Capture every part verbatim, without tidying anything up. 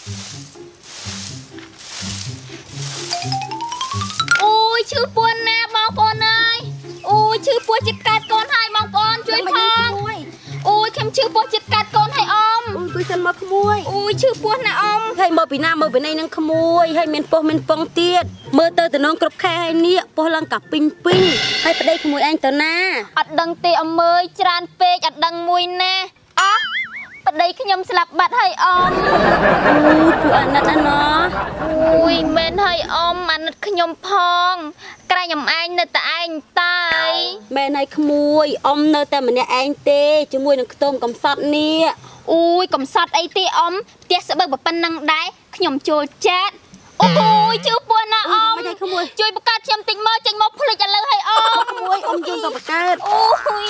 ôi chữ buồn nè bong bồn ơi ôi chữ buồn chít cát con hai bong bồnជួយផងអូយខ្ញុំជឿពោះចិត្តកាត់កូនឲ្យអ៊ំអូយtôiសិនមកក្មួយអូយជឿពោះណាអ៊ំហើយមកពីណាមកពីណីនឹងក្មួយហើយមានពោះមានប៉ុងទៀតមើលទៅទៅនងគ្រប់ខែហើយនេះពោះឡើងកាពីងពីងហើយប្តីក្មួយឯងទៅណាអត់ដឹងទេអ៊ំអើយច្រើនពេកអត់ដឹងមួយណាអោះប្តីខ្ញុំស្លាប់បាត់ហើយអ៊ំអូយពួកអាណិតណាណោះអូយមែនហើយអ៊ំអាណិតខ្ញុំផងក្រែងអ៊ំឯងនៅតែឯងតែមែនហើយក្មួយអ៊ំនៅតែម្នាក់ឯងទេជាមួយនឹងខ្ទមកំសត់នេះអូយកំសត់អីទេអ៊ំផ្ទះស្បើប៉ុណ្ណឹងដែរខ្ញុំចូលចាត់អូយជឿពួនណាអ៊ំជួយបង្កើតខ្ញុំតិចមើលចេញមកភ្លេចឥឡូវឲ្យអ៊ំមួយអ៊ំយើងទៅបង្កើតអូយ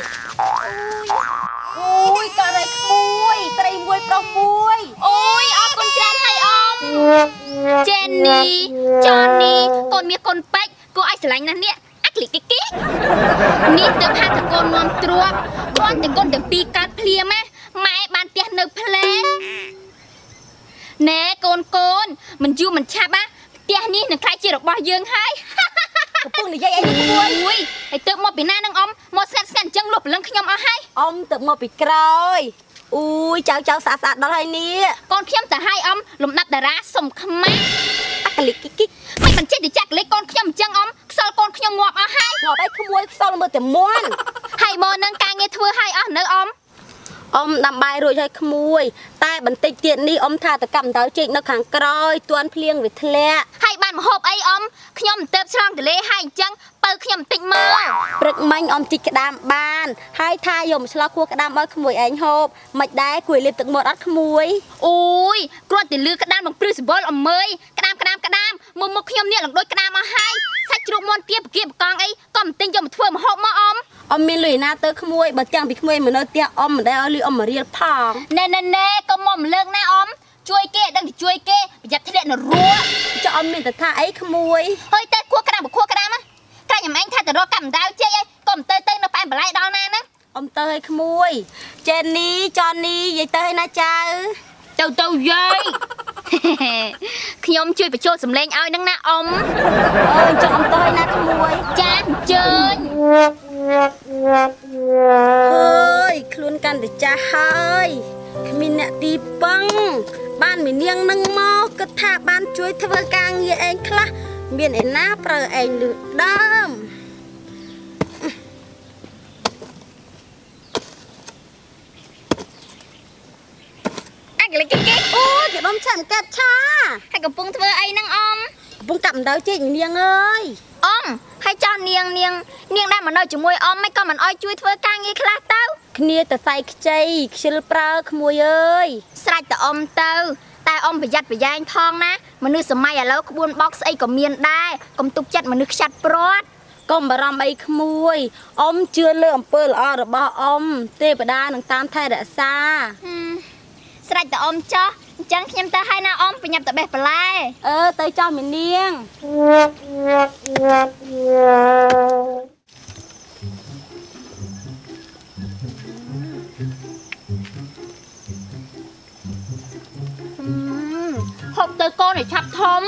អូយក៏រៃក្មួយត្រីមួយប្រុសមួយអូយអរគុណច្រើនហើយអ៊ំចេននីចននីកូនមាសកូនពេជ្រគួរឲ្យស្រឡាញ់ណាស់នេះអាក្លីគីគីនេះទៅហាត់តកូននាំទ្របគ្រាន់តែកូនទាំងពីរកើតភ្លាមណាម៉ែបានផ្ទះនៅផ្លេណែកូនកូនមិនយូរមិនឆាប់ណាផ្ទះនេះនឹងខ្លាចជារបស់យើងហើយកំពុងនិយាយអីមួយអូយហើយទៅមកពីណានឹងអ៊ំមកស្ងាត់ស្ងាត់អញ្ចឹងលុបព្រលឹងខ្ញុំអស់ហើយអ៊ំទៅមកពីក្រោយអូយចៅចៅស្អាតស្អាតដល់ហើយនេះកូនខ្ញុំទៅឲ្យអ៊ំលំដាប់តារាសុំខ្មាស់អាកលិកគិកមិនមិនចេះទៅចាក់កលិកកូនខ្ញុំអញ្ចឹងអ៊ំខ្សលកូនខ្ញុំងាប់អស់ហើយងាប់អីក្មួយខ្សលមើលតែមន់ហើយមកនឹងការងារធ្វើឲ្យអស់នៅអ៊ំអ៊ំដាំបាយរួចហើយក្មួយតែបន្តិចទៀតនេះអ៊ំថាតកម្មដៅជែកនៅខាងក្រោយទួនភ្លៀងវាធ្លាក់ហើយបានមហូបអីអ៊ំខ្ញុំទៅឆ្លងទលេហើយអញ្ចឹងបើខ្ញុំបន្តិចមើលព្រឹកមិញអ៊ំជីកក្តាមបានហើយថាយកមកឆ្លោះគួរក្តាមឲ្យក្មួយឯងហូបមិនដែរគួរលេបទឹកមាត់អត់ក្មួយអូយគ្រាន់តែលឺក្តាមមកព្រឹសសវលអមើយក្តាមក្តាមក្តាមមុំមុខខ្ញុំនេះឡើងដូចក្តាមមកហើយសាច់ជ្រូកមាន់ទាបគៀបកងអីក៏មិនទិញយកមកធ្វើមហូបមកអ៊ំអ៊ំមានលុយណាទៅក្មួយបើទាំងពីក្មួយមកនៅផ្ទះអ៊ំមិនដែលឲ្យលុយអ៊ំមករៀលផងណែណែណែកុំមកលើកណាអ៊ំជួយគេដឹងតែជួយគេប្រយ័ត្នធ្លាក់នៅរួចុះអ៊ំមានតែថាអីក្មួយហើយតែគួរក្តាមគួរក្តាមណាកាច់ញ៉ាំឯងថាទៅរកកម្មដាវជ័យអីក៏មិនទៅទៅនៅប៉ែបន្លែដល់ណាហ្នឹងអ៊ំទៅឲ្យក្មួយចេននីចននីនិយាយទៅឲ្យណាចៅទៅទៅយាយខ្ញុំជួយបញ្ចូលសម្លេងឲ្យហ្នឹងណាអ៊ំអើយចង់អ៊ំទៅឲ្យណាក្មួយចាអញ្ជើញហើយខ្លួនកាន់តែចាស់ហើយគ្មានអ្នកទីពឹងបានមីនាងនឹងមកគិតថាបានជួយធ្វើការងារឯងខ្លះមានឯណាប្រើឯងលឺដើមអាកលិកគេអូគេដុំឆាំកាត់ឆាហើយកំពុងធ្វើអីហ្នឹងអ៊ំកំពុងកាប់ម្ដៅជែកនាងអើយអ៊ំហើយចោះនាងនាងនាងដែលមកនៅជាមួយអ៊ំមិនក៏មិនអោយជួយធ្វើការងារខ្លះទៅគ្នាទៅសៃខ្ចីខ្ជិលប្រើក្មួយអើយស្រេចតែអ៊ំទៅតែអ៊ំប្រយ័ត្នប្រយែងផងណាមនុស្សសម័យឥឡូវក្បួនបោកស្អីក៏មានដែរកុំទុកចិត្តមនុស្សខ្ចាត់ព្រាត់កុំបារម្ភអីក្មួយអ៊ំជឿលើអំពើល្អរបស់អ៊ំទេវតានឹងតាមថែរក្សាស្រេចតែអ៊ំចោះអញ្ចឹងខ្ញុំទៅឲ្យណាអ៊ំប្រញាប់ទៅបេះបន្លែអឺទៅចោះមីនាងហូបទៅកូនឲ្យឆាប់ធំ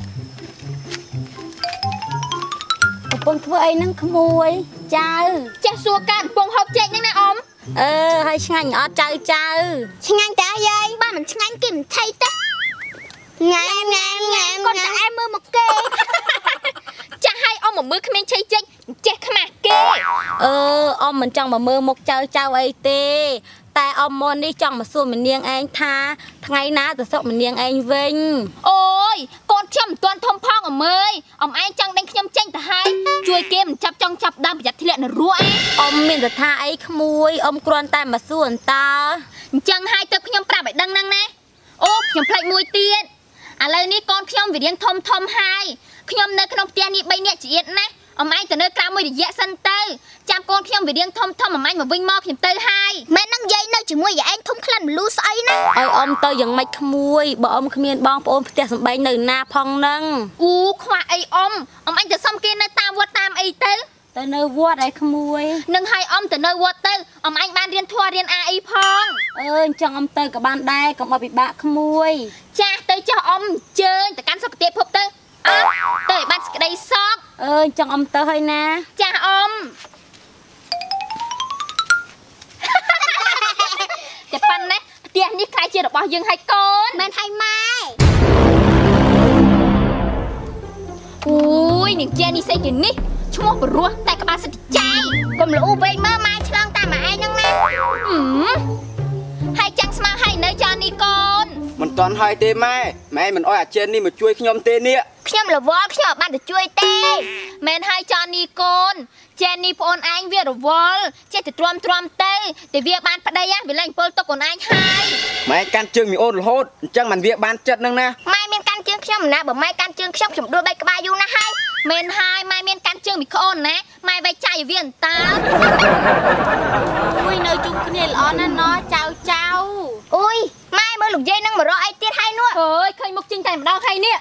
កំពុងធ្វើអីហ្នឹងក្មួយចៅចេះសួរកាកំពុងហូបចេកហ្នឹងណាអ៊ំអឺហើយឆ្ងាញ់អត់ចៅចៅឆ្ងាញ់តាយាយបើមិនឆ្ងាញ់គេមិនថៃទេញ៉ាំញ៉ាំញ៉ាំគាត់តែឯមើលមកគេចាស់ឲ្យអ៊ំមកមើលគ្មានឆៃចេកចេះខ្មាស់គេអឺអ៊ំមិនចង់មកមើលមុខចៅចៅអីទេតែអ៊ំមុននេះចង់មកសួរម្នាងឯងថាថ្ងៃណាទៅសុកម្នាងឯងវិញអូយកូនខ្ញុំមិនទាន់ធំផងអមើយអ៊ំឯងចង់ដេញខ្ញុំចេញទៅហើយជួយគេមិនចាប់ចង់ចាប់ដើមប្រយ័ត្នធ្លាក់នៅរស់ឯងអ៊ំមានតែថាអីក្មួយអ៊ំគ្រាន់តែមកសួរអន្តើអញ្ចឹងហើយទៅខ្ញុំប្រាប់ឲ្យដឹងហ្នឹងណាអូខ្ញុំផ្លេចមួយទៀតឥឡូវនេះកូនខ្ញុំវារៀងធំធំហើយខ្ញុំនៅក្នុងផ្ទះនេះបីនាក់ជាទៀតណាអ៊ំឯងទៅនៅក្រៅមួយរយៈសិនទៅចាំកូនខ្ញុំវារៀងធំធំអ៊ំឯងមកវិញមកខ្ញុំទៅហើយម៉ែនឹងយាយនៅជាមួយយាយឯងធំក្លិនមលូស្អីណាឲ្យអ៊ំទៅយ៉ាងម៉េចក្មួយបើអ៊ំគ្មានបងប្អូនផ្ទះសំបែងនៅណាផងហ្នឹងអូខ្វះអីអ៊ំអ៊ំឯងទៅសុំគេនៅតាមវត្តតាមអីទៅទៅនៅវត្តឯក្មួយនឹងឲ្យអ៊ំទៅនៅវត្តទៅអ៊ំឯងបានរៀនធម៌រៀនអាអីផងអើអញ្ចឹងអ៊ំទៅក៏បានដែរកុំឲ្យពិបាកក្មួយចា cho ông chơi tại căn sọc tiệp hộp tư à tới bạn đây sóc ơi trong ông tơ hơi na cha ôngแต่ปันนะเตียนี่ใครเชียร์ดอกบอลยังให้ก่อนแมนให้ไม่อุ้ยหนึ่งเจนี่ใส่กินนี่ชั่วโมงปรัวแต่กระบาสติใจกลมลูเบย์เมื่อมาฉลองตามมาไอ้นั่งนะอืมให้จังสมาให้เนยจอนี่ก่อนมันตอนให้เต้แม่แม่มันอ้อยเจนนี่มาช่วยขยมเต้เนี่ยขยมหรือวอลขยมบ้านจะช่วยเต้แมนให้จอนี่ก่อนเจนนี่พอนไอ้เวียร์วอลเจจะตรวมตรวมเต้แต่เวียบ้านปะได้ยะเวลาอินโพลตกคนไอ้ให้แม่การจึงมีโอนโหดจังมันเวียบ้านจัดนั่งนะไม่เมียนการจึงขยมนะบอกไม่การจึงขยมขยมด้วยใบกระบาอยู่นะให้เมนไฮไม่เมียนการจึงมีโอนนะไม่ใบใจเวียนตาอุ้ยเนยจุกเนี่ยร้อนนั่นเนาะเจ้าเจ้าอุ้ยไม่เมื่อหลุดเย่นั่งมารอไอเตี้ยให้นู่นเฮ้ยเคยมุกจริงใจมาดองให้เนี่ย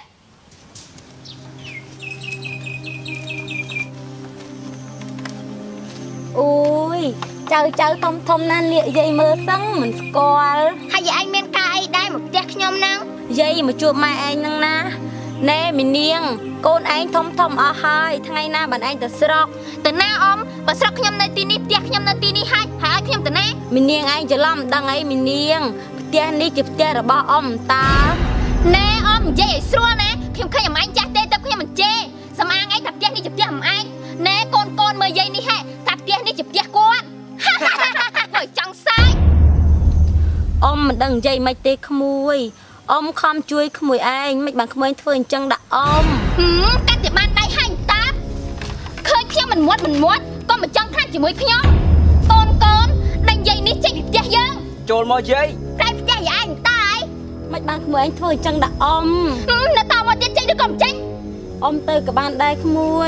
อุ้ยเจ้าเจ้าทอมทอมนั่นเนี่ยยัยมือซังเหมือนสกอลให้ยายเมียนกายได้หมดเตี้ยขยมนั่งยัยมาจูบมาไอ้นั่งนะเน่มิเนียงโกนไอ้ทอมทอมอาหายทั้งไงหน้าบันไอ้แต่สระแต่หน้าอมบัสระขยมในตีนี้เตี้ยขยมในตีนี้ให้หายขยมแต่หน้ามิเนียงไอ้จะล่ำดังไอ้มิเนียงเตี้ยนี่จีบเตี้ยระบาอมตาแน่อมเย่ซัวนะขยมขยมไอ้จ้าเต้แต่ขยมมันเจสมางไอ้ตับเตี้ยนี่จีบเตี้ยไอ้แน่โกนโกนเมื่อยัยนี่ให้ตับเตี้ยนี่จีบเตี้ยกวนหอยจังไซอมมันดังใจไม่เตะขโมยอมคำช่วยขโมยไอ้ไม่บางขโมยเถื่อนจังดะอมหืมการจับมันได้ให้ตับเคยเขี้ยวมันมดมันมดก็มันจังข้างจีมวยขยมโกนโกนดังยัยนี่จีบเตี้ยยังโจรมอยัยใครเตี้ยยัยตายไม่บางขโมยเถื่อนจังดะอมหืมแล้วตาวันเตี้ยใจด้วยกล่อมใจอมเตยกับบ้านได้ขโมย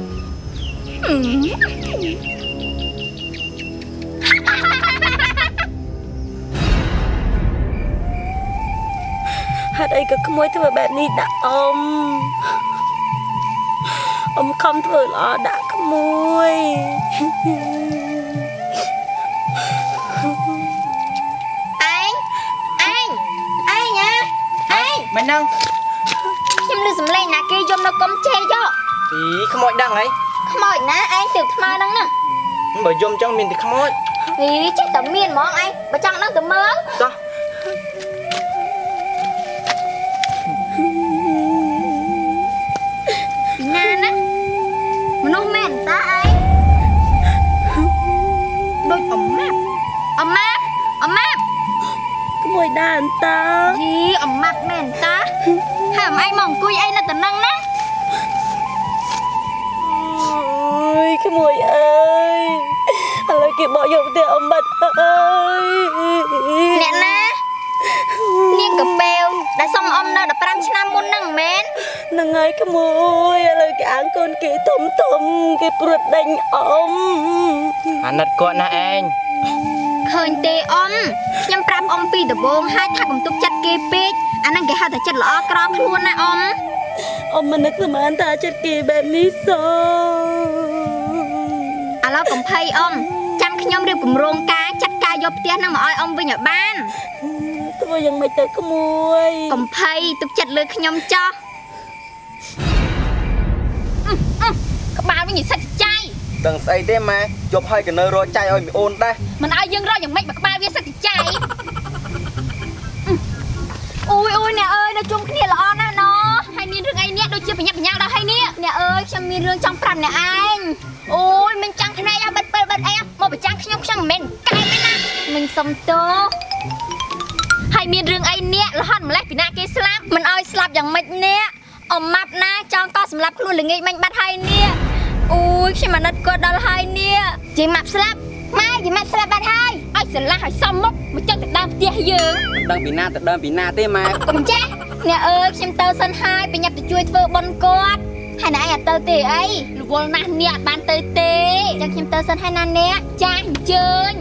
ฮัดไอ้ก็ขโมยเธอแบบนี้ด่าอมอมคำเธอล้อด่าขโมยไอ้ไอ้ไอ้เนี่ยไอ้มันนั่งชิมลือสำเร็จนะกี่ยมเรากลมเจยจ่ออีขโมยดังไงขโมยนะไอ้ติดทำไมดังน่ะมันบ่ยมจังมีแต่ขโมยอีเจ๊แต่เมียนมองไอ้บ่จังนั่งแต่เมืองจ้ะงานนะมันน้องแม่นตาไอ้โดยอมแมบอมแมบอมแมบขโมยด่านตายีอมแมบแม่นตาห้ามไอ้มองกุยไอ้น่ะแต่นั่งนะขโมยเอ้ยอะไรเก็บบอกอยู่แต่อมบัดเอ้ยเนี่ยนะเลี้ยงกับเบลได้ส่งอมเนอดับรังชนะมุนนั่งเม้นนั่งไงขโมยอะไรแกอ่างคนกี่ทมทมกี่ปวดดังอมอันนัดก่อนนะเองเคยเตะอมยังปรับอมปีตะโบงให้ทักผมตุกจัดเกปิกอันนั้นแกหาแต่จัดล้อกรอบล้วนนะอมอมมันนึกสมานตาจัดเกแบบนี้โซ่อ่ะแล้วผมพายอมจำขยมเรียบกับโรงกาจัดกายบเตี้ยนั่งมาอ้อยอมไปหยาบ้านตัวยังไม่เตะขโมยผมพายตุกจัดเลยขยมจ่อกระบาลไม่หยุดสักใจตั้งใส่ได้ไหมจบให้กันเนอรอใจอ้อยมีโอนได้มันเอายังรออย่างไม่กระบาลเวียสักใจอุ้ยอุ้ยเนี่ยเอ้ยนะจุ่มขี้เหร่อนะเนาะให้มีเรื่องไอ้เนี่ยโดยเชี่ยวไปยักไปยักเราให้เนี่ยเนี่ยเอ้ยฉันมีเรื่องจังปรับเนี่ยไอ้โอ้ยมันจังขนาดยังบัดเปิดบัดไอ้มาไปจังขยมขยมเมนไกลไหมนะมันสมโตให้มีเรื่องไอ้เนี่ยแล้วหันมาแลกปีนาเกสลับมันเอาสลับอย่างไม่เนี่ยอมมับนะจองก็สำหรับครูหรือไงมันบัดให้เนี่ยอุ้ยใช่มันนัดก็ดัลให้เนี่ยจีมับสลับไม่จีมับสลับบัดให้ไอ้สลับให้ซ้ำมุกมันจังแต่ดำเตี้ยเยอะดังปีนาแต่เดิมปีนาเต้มาก็มันแจ๊เนี่ยเออชิมเตอร์สันให้ไปยับจะช่วยเธอบนกอดให้นายอ่ะเตอร์เตะไอ้ลูกวอลนันเนี่ยบานเตอร์เตะจังชิมเตอร์สันให้นันเนี่ยจ้างเจิน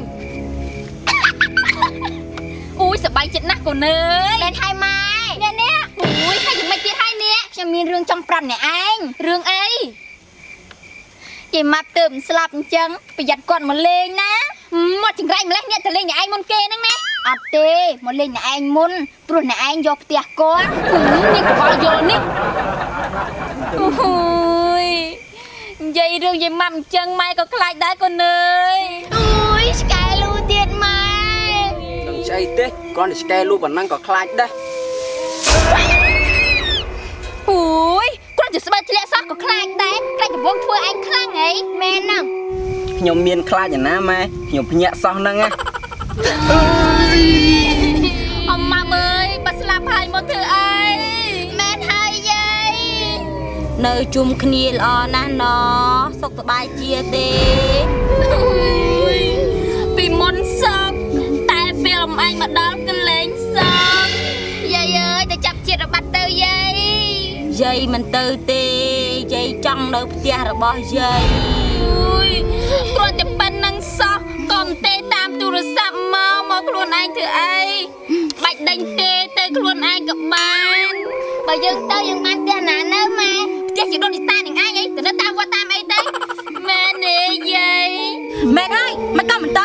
อุ้ยสบายจิตนักกว่าเนยเล่นไทยไหมเนี่ยเนี่ยอุ้ยให้ยังไม่ตีไทยเนี่ยจะมีเรื่องจังปรับเนี่ยไอ้เรื่องไอ้จีมาเติมสลับจังประหยัดก่อนมาเลยนะหมดจังไรมาแล้วเนี่ยแต่เลยเนี่ยไอ้มนเกนั่งไหมអត់ទេមកលេងអ្នកឯងមុនព្រោះអ្នកឯងយកផ្ទះគាត់នេះក៏យកនេះអូយនិយាយរឿងយាយម៉ាំអញ្ចឹងម៉ែក៏ខ្លាចដែរកូនអើយអូយឆ្កែលូទៀតម៉ែដឹងស្អីទេគ្រាន់តែឆ្កែលូប៉ុណ្ណឹងក៏ខ្លាចដែរអូយគ្រាន់តែស្បែកធ្លាក់សោះក៏ខ្លាចដែរខ្លាចកំពុងធ្វើឯងខ្លាំងហីមែនហ្នឹងខ្ញុំមានខ្លាចណាម៉ែខ្ញុំភ្ញាក់សោះហ្នឹងណាអមម៉ាំអើយបើស្លាប់ហើយមកធ្វើអីមែនហើយយាយនៅជុំគ្នាល្អណាស់ណសុខសប្បាយជាទេពីមុនសោកតែពេលអមអញមកដល់កលែងសោកយាយអើយទៅចាប់ជាតិរបាត់ទៅយាយយាយមិនទៅទេយាយចង់នៅផ្ទះរបស់យាយអូយគ្រាន់តែប៉ុណ្្នឹងសោះក៏មិនទេតាមទូរស័ព្ទមកមកខ្លួនឯងធ្វើអីបាច់ដេញទេទៅខ្លួនឯងក៏បានបើយើងទៅយើងបានផ្ទះណានៅម៉ែផ្ទះជាដូនទីតានឹងឯងអីទៅនៅតាមវត្តតាមអីទៅមែនទេយាយមែនហើយមិនក៏មិនទៅ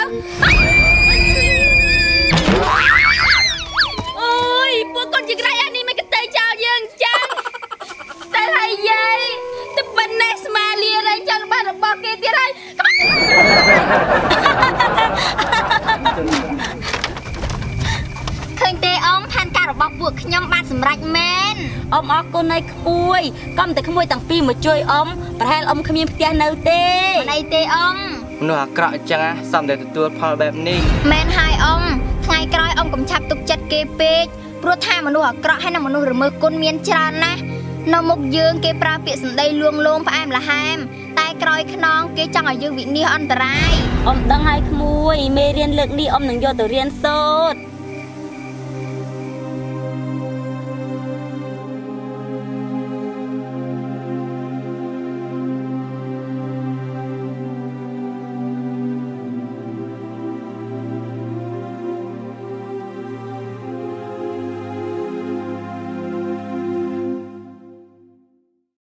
អូយពួកកូនជាក្រៃអានេះមិនក៏ទៅចោលយើងចឹងទៅហើយយាយទៅប៉ុណ្ណេះស្មាលារែងចង់បានរបស់គេទៀតហើយឃើញទេអ៊ំផែនការរបស់ពួកខ្ញុំបានសម្រេចមែនអ៊ំអរគុណឲ្យក្ពួយកុំតែក្មួយទាំងពីរមកជួយអ៊ំប្រហែលអ៊ំគ្មានផ្ទះនៅទេមិនអីទេអ៊ំមនុស្សអាក្រក់អញ្ចឹងសំតែទទួលផលបែបនេះមែនហើយអ៊ំថ្ងៃក្រោយអ៊ំកុំឆាប់ទុកចិត្តគេពេកព្រោះថាមនុស្សអាក្រក់ហើយនិងមនុស្សរមើលគុណមានច្រើនណាស់នៅមុខយើងគេប្រើពាក្យសម្ដីលួងលោមផ្អែមល្ហែមតែក្រោយខ្នងគេចង់ឲ្យយើងវិនិច្ឆ័យអន្តរាយអ៊ំដឹងហើយក្មួយមេរៀនលើកនេះអ៊ំនឹងយកទៅរៀនសូត្រ